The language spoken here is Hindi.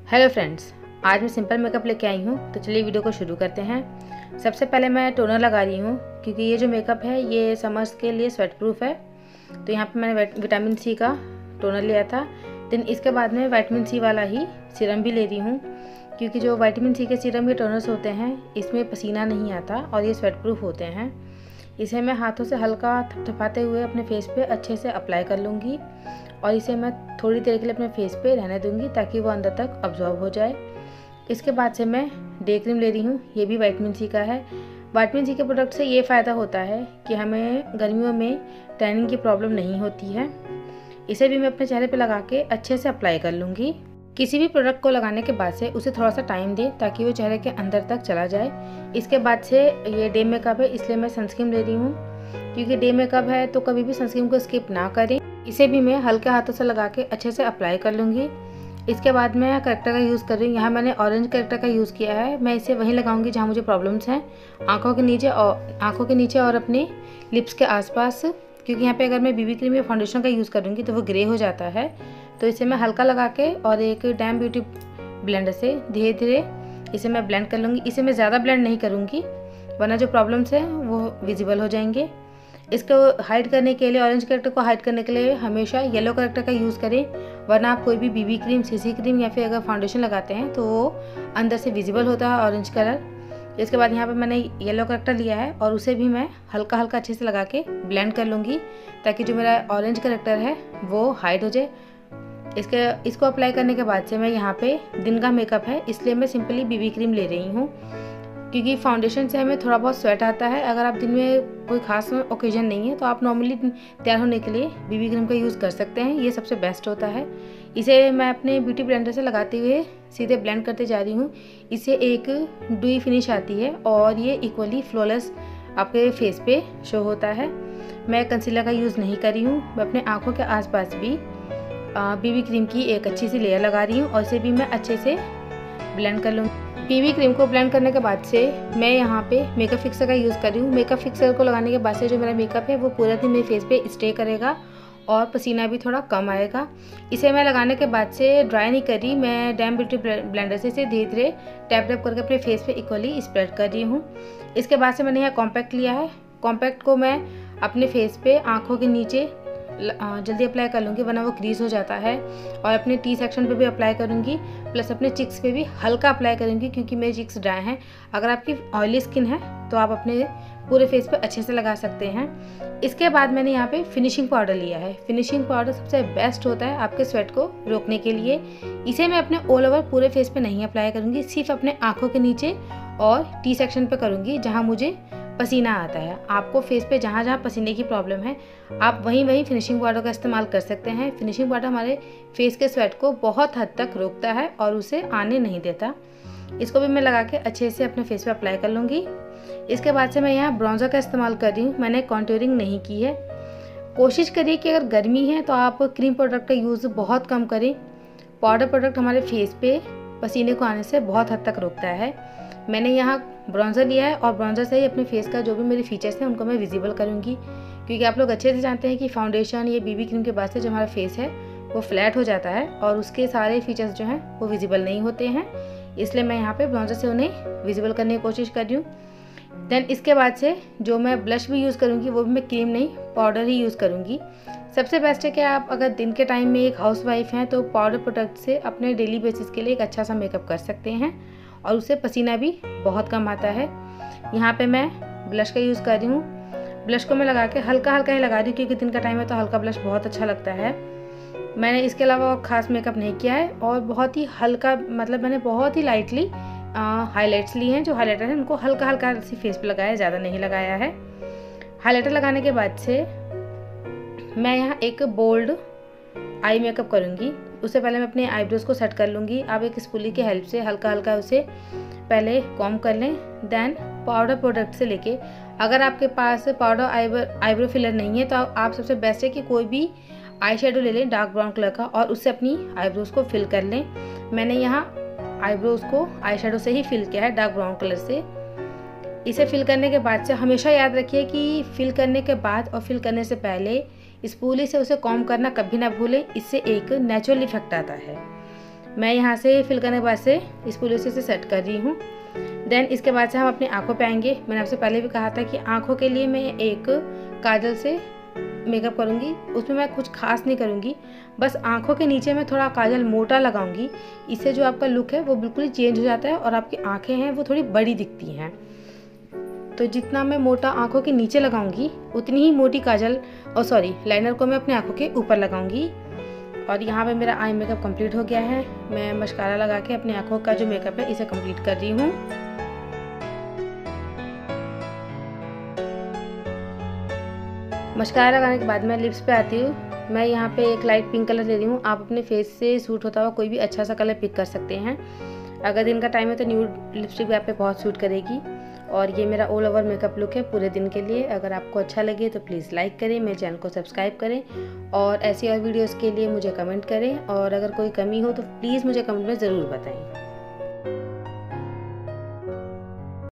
हेलो फ्रेंड्स, आज मैं सिंपल मेकअप लेके आई हूँ। तो चलिए वीडियो को शुरू करते हैं। सबसे पहले मैं टोनर लगा रही हूँ क्योंकि ये जो मेकअप है ये समर्स के लिए स्वेट प्रूफ है। तो यहाँ पे मैंने विटामिन सी का टोनर लिया था। देन इसके बाद में विटामिन सी वाला ही सीरम भी ले रही हूँ क्योंकि जो विटामिन सी के सीरम के टोनर्स होते हैं इसमें पसीना नहीं आता और ये स्वेट प्रूफ होते हैं। इसे मैं हाथों से हल्का थपथपाते हुए अपने फेस पे अच्छे से अप्लाई कर लूँगी और इसे मैं थोड़ी देर के लिए अपने फेस पे रहने दूँगी ताकि वो अंदर तक अब्जॉर्ब हो जाए। इसके बाद से मैं डे क्रीम ले रही हूँ। ये भी विटामिन सी का है। विटामिन सी के प्रोडक्ट से ये फ़ायदा होता है कि हमें गर्मियों में टैनिंग की प्रॉब्लम नहीं होती है। इसे भी मैं अपने चेहरे पे लगा के अच्छे से अप्लाई कर लूँगी। किसी भी प्रोडक्ट को लगाने के बाद से उसे थोड़ा सा टाइम दें ताकि वो चेहरे के अंदर तक चला जाए। इसके बाद से ये डे मेकअप है इसलिए मैं सनस्क्रीन ले रही हूँ क्योंकि डे मेकअप है तो कभी भी सनस्क्रीन को स्किप ना करें। इसे भी मैं हल्के हाथों से लगा के अच्छे से अप्लाई कर लूँगी। इसके बाद मैं करेक्टर का यूज़ कर रही हूँ। यहाँ मैंने ऑरेंज करेक्टर का यूज़ किया है। मैं इसे वहीं लगाऊंगी जहाँ मुझे प्रॉब्लम्स हैं, आँखों के नीचे और अपने लिप्स के आसपास, क्योंकि यहाँ पे अगर मैं बीबी क्रीम या फाउंडेशन का यूज़ करूँगी तो वो ग्रे हो जाता है। तो इसे मैं हल्का लगा के और एक डैम ब्यूटी ब्लेंडर से धीरे धीरे इसे मैं ब्लेंड कर लूँगी। इसे मैं ज़्यादा ब्लेंड नहीं करूँगी वरना जो प्रॉब्लम्स हैं वो विजिबल हो जाएंगे। इसको हाइड करने के लिए, ऑरेंज करेक्टर को हाइड करने के लिए हमेशा येलो करेक्टर का यूज़ करें, वरना आप कोई भी बीबी क्रीम, सीसी क्रीम या फिर अगर फाउंडेशन लगाते हैं तो वो अंदर से विजिबल होता है ऑरेंज कलर। इसके बाद यहाँ पे मैंने येलो करेक्टर लिया है और उसे भी मैं हल्का हल्का अच्छे से लगा के ब्लेंड कर लूँगी ताकि जो मेरा ऑरेंज करेक्टर है वो हाइड हो जाए। इसको अप्लाई करने के बाद से मैं यहाँ पे दिन का मेकअप है इसलिए मैं सिंपली बीबी क्रीम ले रही हूँ क्योंकि फाउंडेशन से हमें थोड़ा बहुत स्वेट आता है। अगर आप दिन में कोई खास ओकेजन नहीं है तो आप नॉर्मली तैयार होने के लिए बीबी क्रीम का यूज़ कर सकते हैं। ये सबसे बेस्ट होता है। इसे मैं अपने ब्यूटी ब्लेंडर से लगाते हुए सीधे ब्लेंड करते जा रही हूँ। इसे एक ड्यूई फिनिश आती है और ये इक्वली फ्लॉलेस आपके फेस पे शो होता है। मैं कंसीलर का यूज़ नहीं कर रही हूँ। मैं अपने आँखों के आसपास भी बीबी क्रीम की एक अच्छी सी लेयर लगा रही हूँ और इसे भी मैं अच्छे से ब्लेंड कर लूँगी। बीबी क्रीम को ब्लेंड करने के बाद से मैं यहाँ पे मेकअप फिक्सर का यूज़ कर रही हूँ। मेकअप फिक्सर को लगाने के बाद से जो मेरा मेकअप है वो पूरा दिन मेरे फेस पे स्टे करेगा और पसीना भी थोड़ा कम आएगा। इसे मैं लगाने के बाद से ड्राई नहीं कर रही, मैं डैम ब्यूटी ब्लेंडर से इसे धीरे धीरे टैप टैप करके अपने फेस पे इक्वली स्प्रेड कर रही हूँ। इसके बाद से मैंने यहाँ कॉम्पैक्ट लिया है। कॉम्पैक्ट को मैं अपने फेस पे आँखों के नीचे जल्दी अप्लाई कर लूँगी वरना वो क्रीज हो जाता है, और अपने टी सेक्शन पे भी अप्लाई करूँगी, प्लस अपने चिक्स पे भी हल्का अप्लाई करूँगी क्योंकि मेरे चिक्स ड्राई हैं। अगर आपकी ऑयली स्किन है तो आप अपने पूरे फेस पे अच्छे से लगा सकते हैं। इसके बाद मैंने यहाँ पे फिनिशिंग पाउडर लिया है। फिनिशिंग पाउडर सबसे बेस्ट होता है आपके स्वेट को रोकने के लिए। इसे मैं अपने ऑल ओवर पूरे फेस पे नहीं अप्लाई करूँगी, सिर्फ अपने आँखों के नीचे और टी सेक्शन पे करूँगी जहाँ मुझे पसीना आता है। आपको फेस पे जहाँ जहाँ पसीने की प्रॉब्लम है आप वहीं फिनिशिंग पाउडर का इस्तेमाल कर सकते हैं। फिनिशिंग पाउडर हमारे फेस के स्वेट को बहुत हद तक रोकता है और उसे आने नहीं देता। इसको भी मैं लगा के अच्छे से अपने फेस पे अप्लाई कर लूँगी। इसके बाद से मैं यहाँ ब्राउज़र का इस्तेमाल कर रही हूँ। मैंने कॉन्टूरिंग नहीं की है। कोशिश करिए कि अगर गर्मी है तो आप क्रीम प्रोडक्ट का यूज़ बहुत कम करें। पाउडर प्रोडक्ट हमारे फेस पे पसीने को आने से बहुत हद तक रोकता है। मैंने यहाँ ब्राउज़र लिया है और ब्राउज़र से ही अपने फेस का जो भी मेरे फीचर्स हैं उनको मैं विजिबल करूँगी क्योंकि आप लोग अच्छे से जानते हैं कि फाउंडेशन या बीबी क्रीम के बाद से जो हमारा फेस है वो फ्लैट हो जाता है और उसके सारे फीचर्स जो हैं वो विजिबल नहीं होते हैं। इसलिए मैं यहाँ पे ब्राउज़र से उन्हें विजिबल करने की कोशिश कर रही हूँ। देन इसके बाद से जो मैं ब्लश भी यूज़ करूँगी वो भी मैं क्रीम नहीं पाउडर ही यूज़ करूँगी। सबसे बेस्ट है कि आप अगर दिन के टाइम में एक हाउसवाइफ हैं तो पाउडर प्रोडक्ट से अपने डेली बेसिस के लिए एक अच्छा सा मेकअप कर सकते हैं और उससे पसीना भी बहुत कम आता है। यहाँ पे मैं ब्लश का यूज़ कर रही हूँ। ब्लश को मैं लगा के हल्का हल्का ही लगा रही हूँ क्योंकि दिन का टाइम है तो हल्का ब्लश बहुत अच्छा लगता है। मैंने इसके अलावा खास मेकअप नहीं किया है और बहुत ही हल्का, मतलब मैंने बहुत ही लाइटली हाइलाइट्स लिए हैं। जो हाइलाइटर है उनको हल्का हल्का सी फेस पे लगाया, ज़्यादा नहीं लगाया है। हाइलाइटर लगाने के बाद से मैं यहाँ एक बोल्ड आई मेकअप करूँगी। उससे पहले मैं अपने आईब्रोज को सेट कर लूँगी। आप एक स्पूली की हेल्प से हल्का हल्का उसे पहले कॉम्ब कर लें। देन पाउडर प्रोडक्ट से लेके, अगर आपके पास पाउडर आईब्रो फिलर नहीं है तो आप सबसे बेस्ट है कि कोई भी आई शेडो ले लें डार्क ब्राउन कलर का और उससे अपनी आईब्रोज को फिल कर लें। मैंने यहाँ आईब्रोज को आई शेडो से ही फिल किया है, डार्क ब्राउन कलर से। इसे फिल करने के बाद से हमेशा याद रखिए कि फिल करने के बाद और फिल करने से पहले स्पूली से उसे कॉम्ब करना कभी ना भूलें, इससे एक नेचुरल इफेक्ट आता है। मैं यहाँ से फिल करने के बाद से इस पॉलिसी से सेट कर रही हूँ। देन इसके बाद से हम अपनी आँखों पे आएंगे। मैंने आपसे पहले भी कहा था कि आँखों के लिए मैं एक काजल से मेकअप करूँगी। उसमें मैं कुछ खास नहीं करूँगी, बस आँखों के नीचे मैं थोड़ा काजल मोटा लगाऊंगी। इससे जो आपका लुक है वो बिल्कुल ही चेंज हो जाता है और आपकी आँखें हैं वो थोड़ी बड़ी दिखती हैं। तो जितना मैं मोटा आँखों के नीचे लगाऊंगी उतनी ही मोटी काजल लाइनर को मैं अपनी आँखों के ऊपर लगाऊंगी। और यहाँ पे मेरा आई मेकअप कंप्लीट हो गया है। मैं मस्कारा लगा के अपनी आँखों का जो मेकअप है इसे कंप्लीट कर रही हूँ। मस्कारा लगाने के बाद मैं लिप्स पे आती हूँ। मैं यहाँ पे एक लाइट पिंक कलर ले रही हूँ। आप अपने फेस से सूट होता हुआ कोई भी अच्छा सा कलर पिक कर सकते हैं। अगर दिन का टाइम है तो न्यूड लिपस्टिक भी आप पे बहुत सूट करेगी। और ये मेरा ऑल ओवर मेकअप लुक है पूरे दिन के लिए। अगर आपको अच्छा लगे तो प्लीज़ लाइक करें, मेरे चैनल को सब्सक्राइब करें और ऐसी और वीडियोस के लिए मुझे कमेंट करें। और अगर कोई कमी हो तो प्लीज़ मुझे कमेंट में ज़रूर बताएं।